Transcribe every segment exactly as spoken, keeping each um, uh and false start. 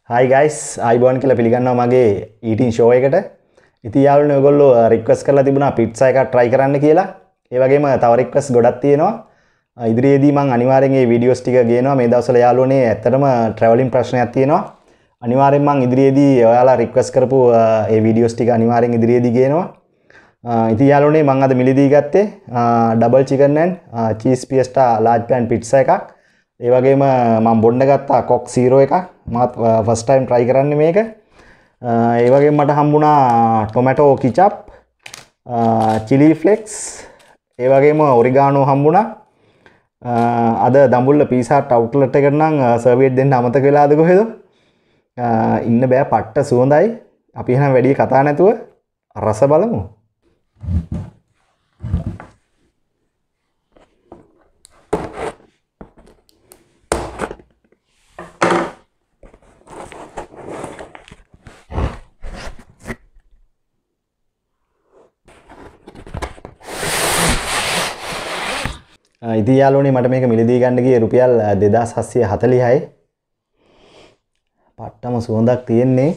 Hi guys, ආයිබෝන් කියලා පිළිගන්නවා මගේ eating show එකට. ඉතින් යාළුවනේ ඔයගොල්ලෝ request කරලා තිබුණා pizza එකක් try කරන්න කියලා. ඒ වගේම තව request ගොඩක් තියෙනවා. ඉදිරියේදී මම අනිවාර්යෙන් මේ videos ටික ගේනවා. මේ දවස්වල යාළුවනේ ඇත්තටම traveling ප්‍රශ්නයක් තියෙනවා. අනිවාර්යෙන් මම ඉදිරියේදී ඔයාලා request කරපු මේ videos ටික අනිවාර්යෙන් ඉදිරියේදී ගේනවා. ඉතින් යාළුවනේ මම අද මිලදී ගත්තේ double chicken and cheese fiesta large pan pizza එකක්. ඒ වගේම මම බොන්න ගත්තා කොක් zero එකක්. මම ෆස්ට් ටයිම් try කරන්නේ මේක. ඒ වගේම මට හම්බුණා tomato ketchup, chili flakes, ඒ වගේම oregano හම්බුණා. අද දඹුල්ල Pizza Hut outlet එකට නම් සර්විස් දෙන්න අමතක වෙලාද කොහෙද? ඉන්න බෑ පට්ට සුවඳයි. අපි එහෙනම් වැඩි කතා නැතුව රස බලමු. ඉතින් යාළුවනේ මට මේක මිලදී ගන්න ගියේ රුපියල් දෙදාස් හත්සිය හතලිහයි. පට්ටම සුවඳක් තියෙන්නේ.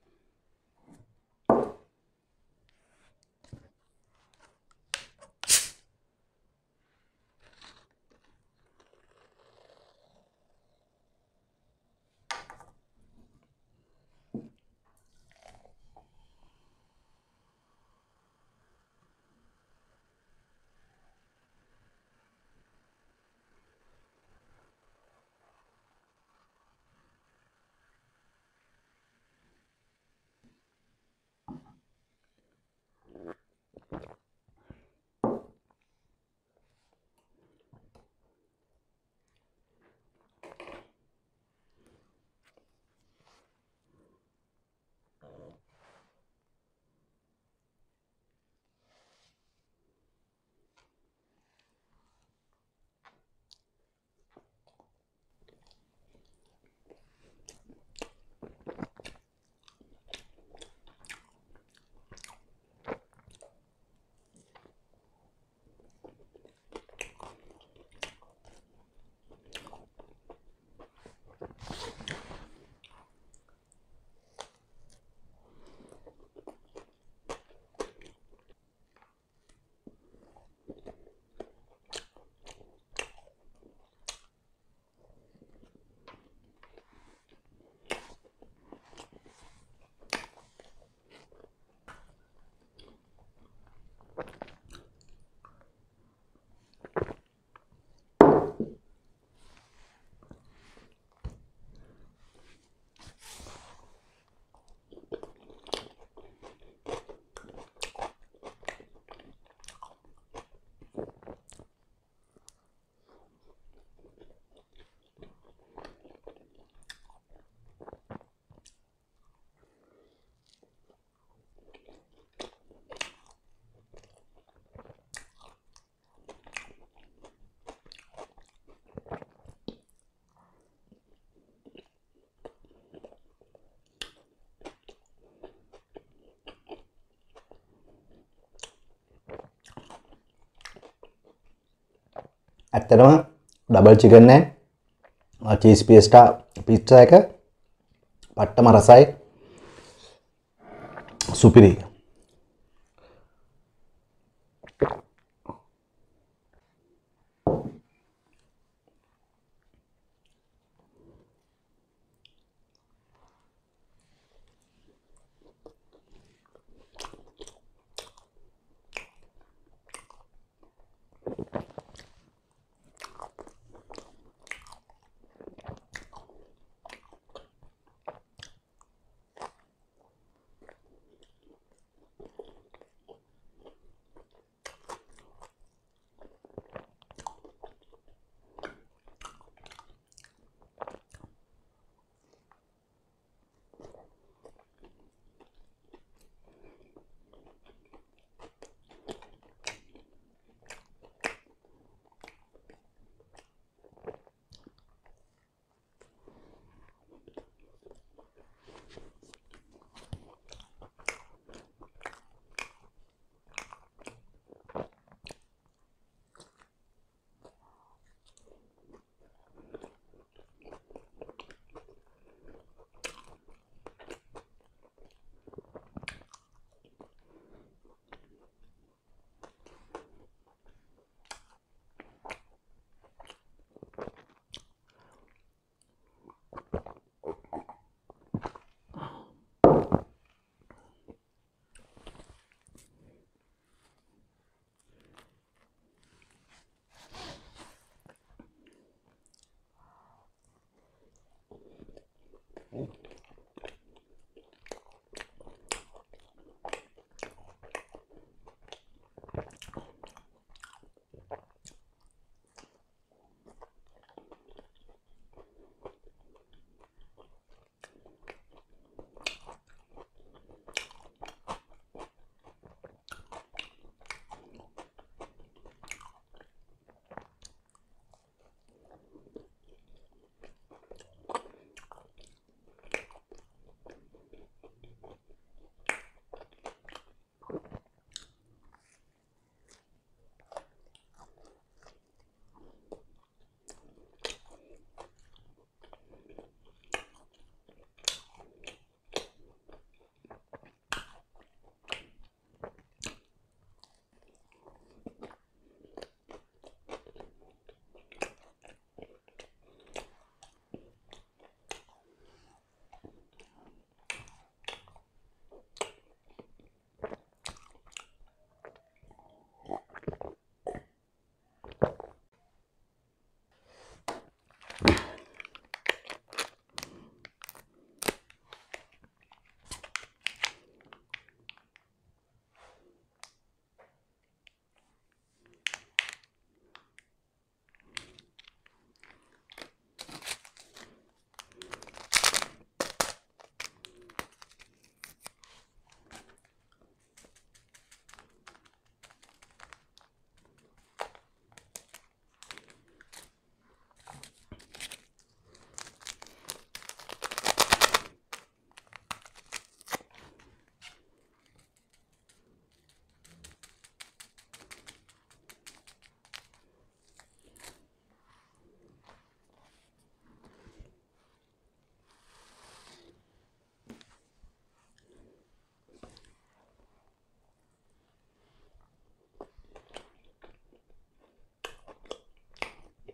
ඇත්තටම double chicken and cheese fiesta pizza එක පට්ටම රසයි සුපිරි.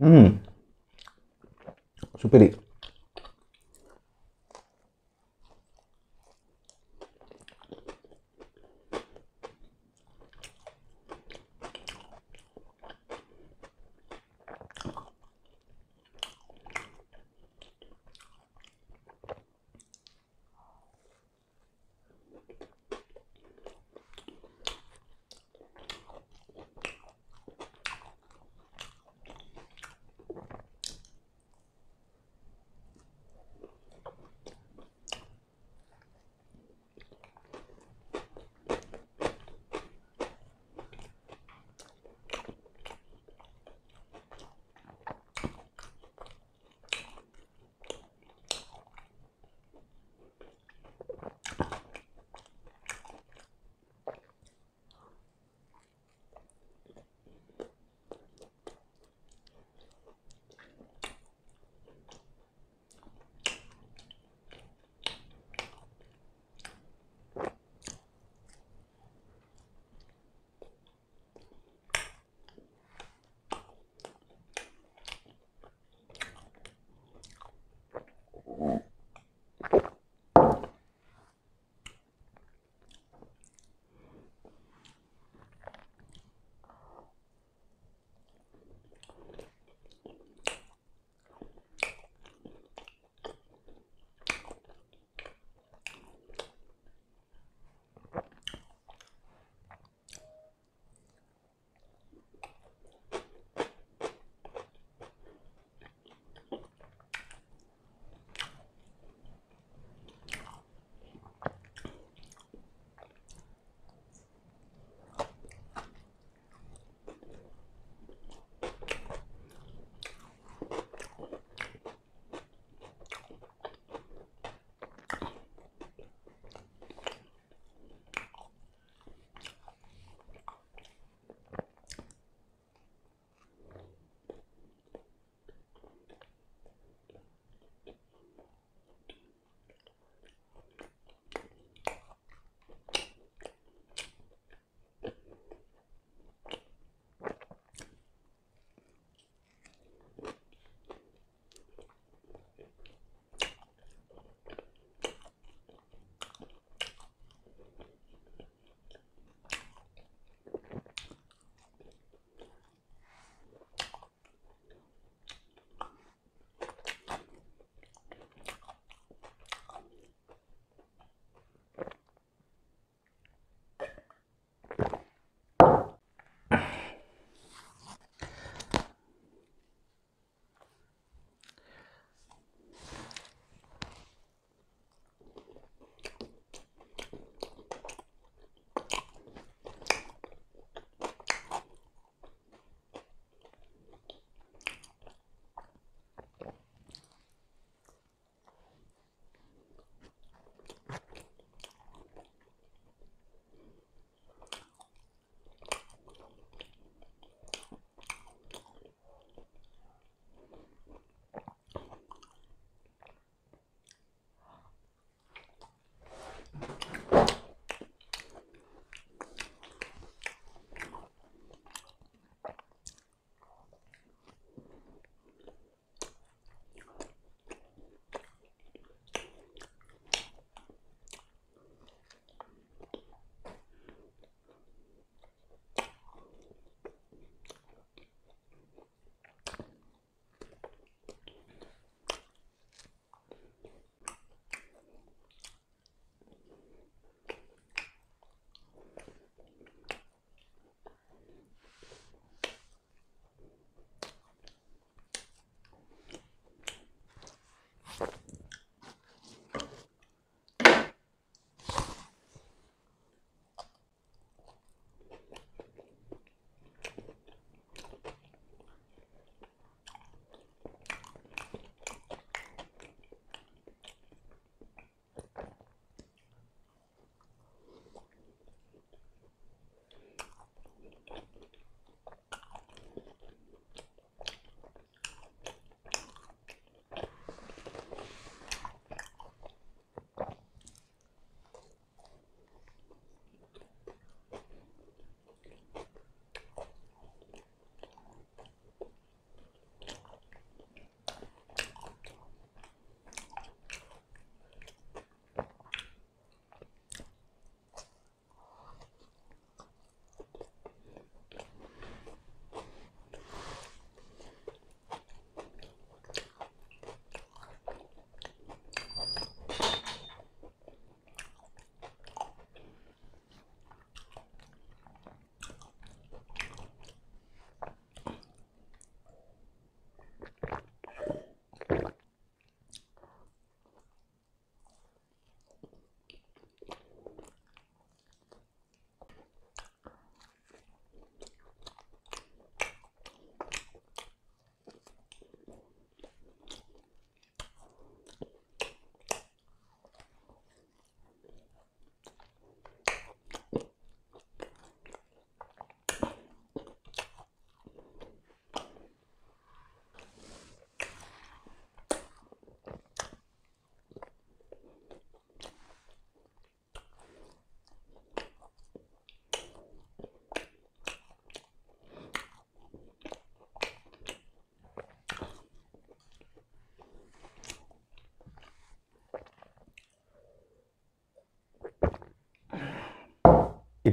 Hmm. Superi.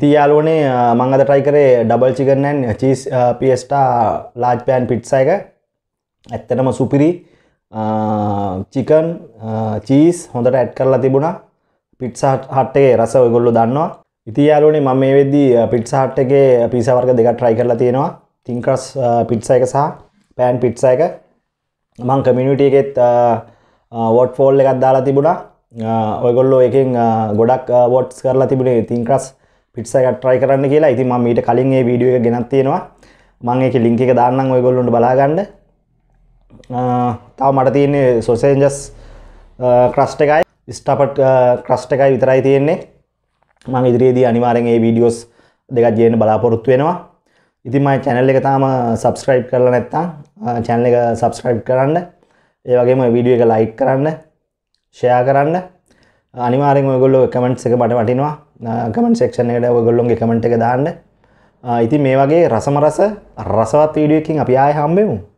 ඉතින් යාළුවනේ මම අද try කරේ double chicken and cheese fiesta large pan pizza එක. ඇත්තටම සුපිරි chicken cheese හොඳට add කරලා තිබුණා. pizza hut එකේ රස ඔයගොල්ලෝ දන්නවා. ඉතින් යාළුවනේ මම මේ වෙද්දී pizza hut එකේ pizza වර්ග දෙකක් try කරලා තියෙනවා. thin crust pizza එක සහ pan pizza එක. මම community එකෙත් vote poll එකක් දාලා තිබුණා. ඔයගොල්ලෝ එකෙන් ගොඩක් votes කරලා තිබුණේ thin crust pizza එකක් try කරන්න කියලා. ඉතින් මම ඊට කලින් මේ වීඩියෝ එක ගෙනත් තියෙනවා. මම ඒකේ link එක දාන්නම් ඔයගොල්ලොන්ට බලා ගන්න. තව මට තියෙන්නේ sausages crust එකයි stuffed crust එකයි විතරයි තියෙන්නේ. මම ඉදිරියේදී අනිවාර්යෙන් මේ වීඩියෝස් දෙකක් ගේන්න බලාපොරොත්තු වෙනවා. ඉතින් මගේ channel එක තාම subscribe කරලා නැත්නම් channel එක subscribe කරන්න. ඒ වගේම වීඩියෝ එක like කරන්න, share කරන්න. අනිවාර්යෙන් ඔයගොල්ලෝ comments එක මට වටිනවා. comment section එකට ඔයගොල්ලෝගේ comment එක දාන්න. ඉතින් මේ වගේ රසම රස රසවත් වීඩියෝ එකකින් අපි ආයෙ හම්බෙමු.